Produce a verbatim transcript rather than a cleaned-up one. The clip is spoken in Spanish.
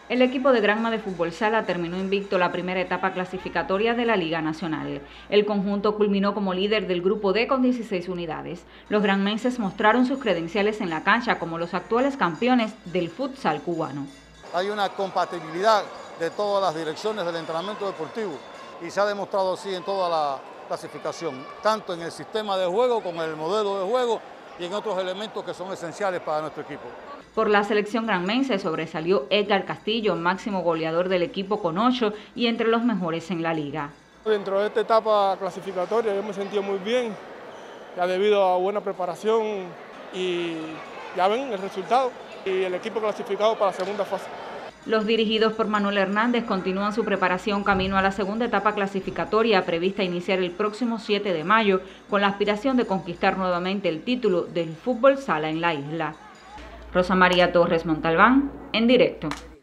El equipo de Granma de Fútbol Sala terminó invicto la primera etapa clasificatoria de la Liga Nacional. El conjunto culminó como líder del Grupo D con dieciséis unidades. Los granmenses mostraron sus credenciales en la cancha como los actuales campeones del futsal cubano. Hay una compatibilidad de todas las direcciones del entrenamiento deportivo y se ha demostrado así en toda la clasificación, tanto en el sistema de juego como en el modelo de juego y en otros elementos que son esenciales para nuestro equipo. Por la selección granmense sobresalió Edgar Castillo, máximo goleador del equipo con ocho y entre los mejores en la liga. Dentro de esta etapa clasificatoria yo me sentí muy bien, ya debido a buena preparación y ya ven el resultado y el equipo clasificado para la segunda fase. Los dirigidos por Manuel Hernández continúan su preparación camino a la segunda etapa clasificatoria prevista iniciar el próximo siete de mayo con la aspiración de conquistar nuevamente el título del fútbol sala en la isla. Rosa María Torres Montalbán, en directo.